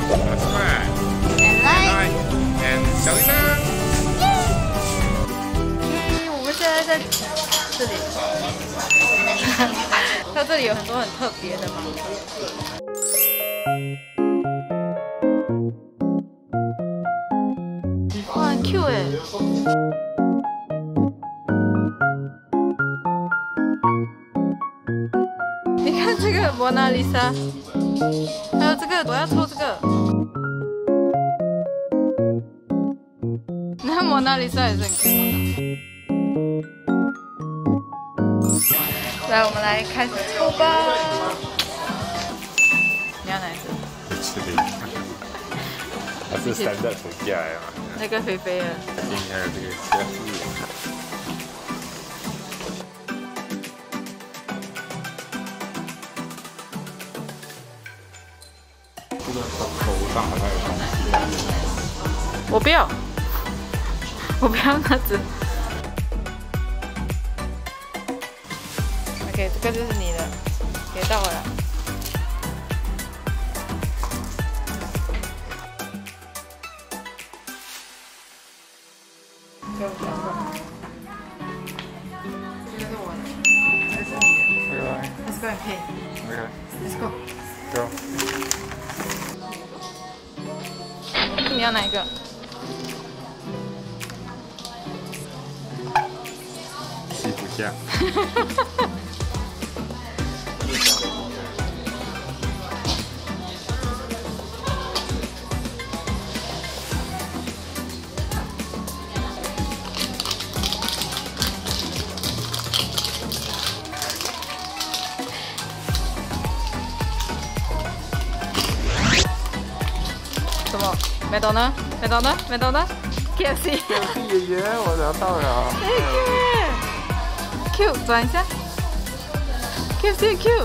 And like and 小铃铛。我们现在在这里，它这里有很多很特别的盲盒。哇，很 Q 哎！你看这个蒙娜丽莎，还有这个，我要抽这个。那蒙娜丽莎也是很 Q。来，我们来开始抽吧。你要哪一只？ 吃的。它是三代同价呀。 那个肥肥的。 今天还有这个加速。这个头上好像有东西。 我不要，我不要那只。OK， 这个就是你的，给到我了。给我两个，这个是我的，这个是你的。Let's go and pay. Okay. Let's go. Go. 你要哪一个？ 西服架。什么？麦当劳？麦当劳？麦当劳 ？KFC。KFC 爷爷，我拿到了。 Q， 转一下。KFC Q。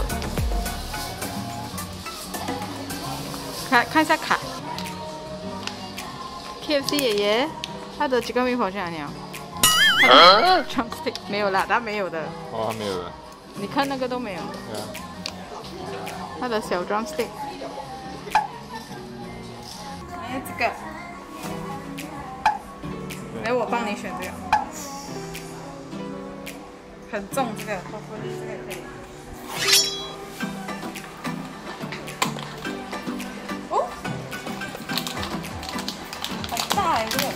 看一下卡。KFC 爷爷，他的几个米跑去哪里啊？drumstick 没有啦，他没有的。 哦，没有了。 你看那个都没有。 对啊。 他的小 drumstick。哎，这个。来，我帮你选这个。很重这个，我估计这个可以。哦，好大哎，这个。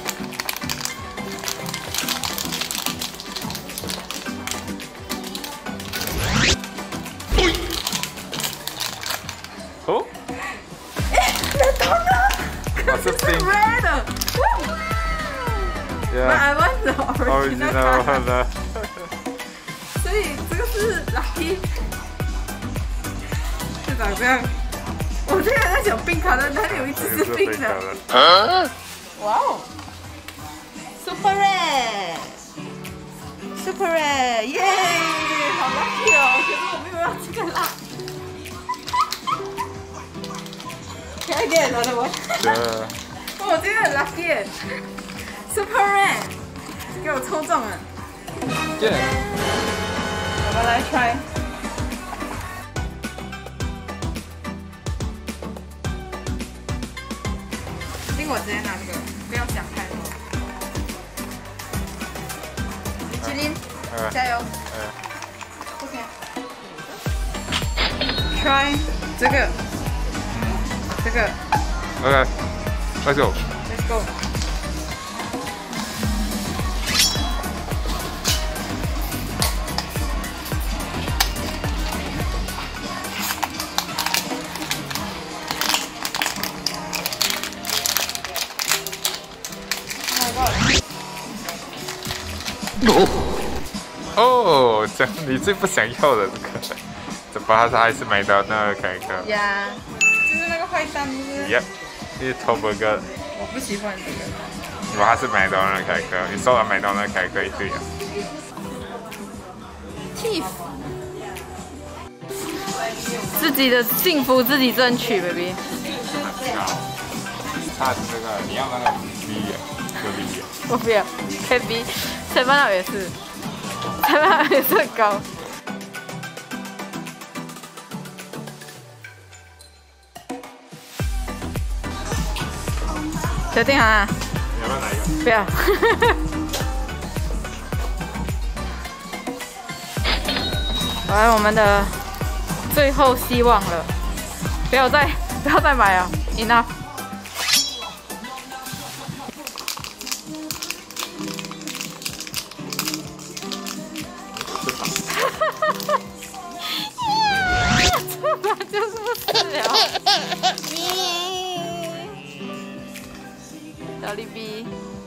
哦。 哎，麦当劳，可是 red 的。But I want the original color. 所以这个是 lucky， 就长这样。我现在在想冰卡的，哪里有一只是冰的？哇哦 ，super red，super red， 耶，好 lucky 哦！可是我没有要这个啦。Can I get another one？ 我今天很 lucky。Super red， 给我抽中了。 耶！ 我们来 try。听我直接拿这个，不要想太多。麒麟，加油！OK。Try 这个，这个。 OK，Let's go。 Let's go。 哦，这你最不想要的这个，怎么它还是买到那个凯克？ 呀，就是那个坏蛋，不是？ Yep， 这是头burger。 我不喜欢这个。 如果它是买到那个凯克，你收了买到那个凯克也对啊。 Tiff， 自己的幸福自己争取 ，baby。 差是这个，你要那个 B 呀，有 B 呀。 我不要 ，KB， 7up也是，7up也是很高。 决定啊！ 你要不要哪一个？ 不要。来，我们的最后希望了，不要再买了 ，enough。这把就是不吃了。小丽 B。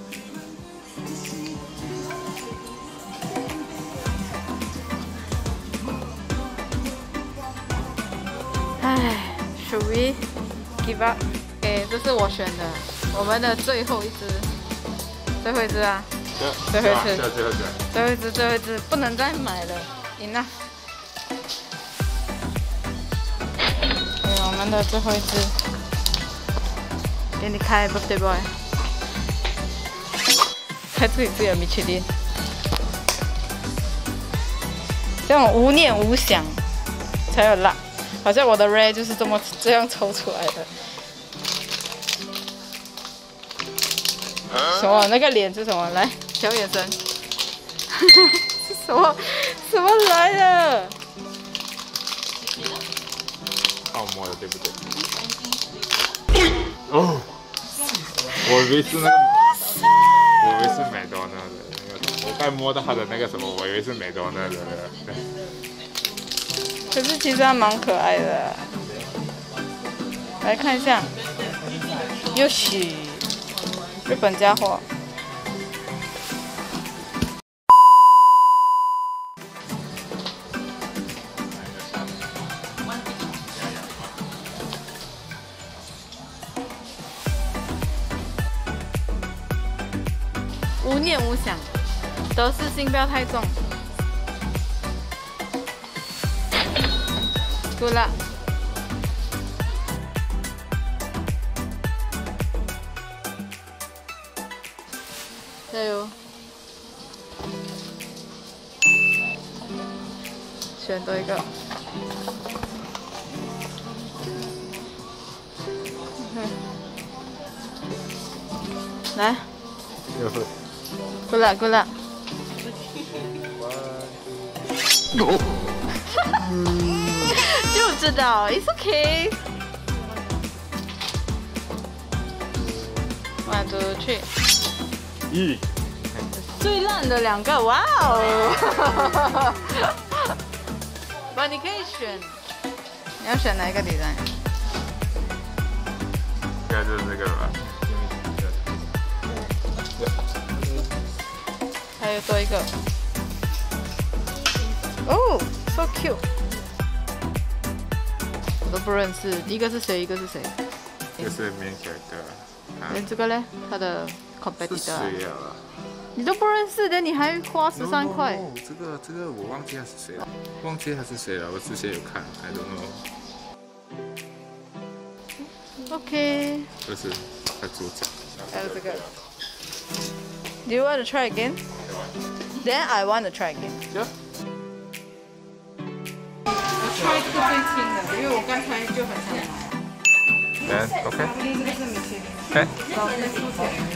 唉 ，Should we give up？ 给，这是我选的，我们的最后一只，最后一只啊，最后一只，最后一只，不能再买了 ，enough。我们的最后一只，给你开 birthday boy， 开自己的米其林，这种无念无想才有辣。 好像我的 Ray 就是这样抽出来的。什么？那个脸是什么？来，小眼神。是什么来的？ 按摩的对不对？哦，我以为是那个，我以为是美多纳的那个，我刚摸到它的那个什么，我以为是美多纳的。 可是其实它蛮可爱的，来看一下，又许日本家伙，无念无想，得失心不要太重。 Good luck. 加油！选多一个。来。 又是。 Good luck, good luck. 就知道 ，It's okay。1、2、3。 1。 最烂的2个，哇哦！不，你可以选，你要选哪一个design？ 应该就是这个吧。 还有多一个。哦 ，so cute。 都不认识，一个是谁，一个是谁？ 这是面小的。 连这个嘞，他的 competitor。 是谁啊？ 你都不认识的，你还花13块。 这个我忘记他是谁了，忘记他是谁了。我之前有看 ，I don't know。 OK。 这是他主角。 还有这个。Do you want to try again? Then I want to try again. Yeah. try 这个最轻的，因为我刚才就很想买。 OK。 这个是米其林。 OK。 好，再付钱。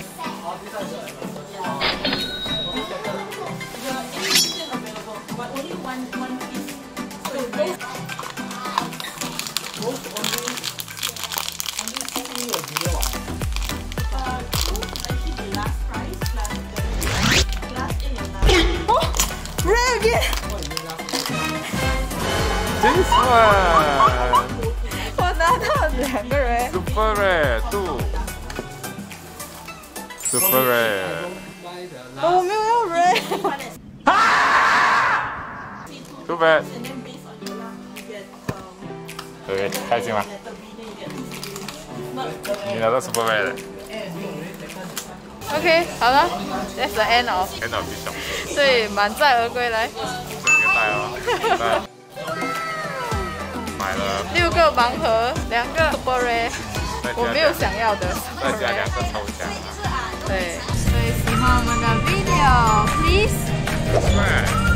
哦 ，Red again。 This one， 我拿到2个人。 Super Red 2 ，Super Red。 我没有要 Red。 Too bad。对，开心吗？你拿到 Super Red。 OK， 好了 ，That's the end of。 end of this。 对，满载而归来。 整个带哦。买了 6个盲盒，2个 Super Red， 我没有想要的 Super Red。 再加2个抽奖啊。 对，所以喜欢我们的 video，please。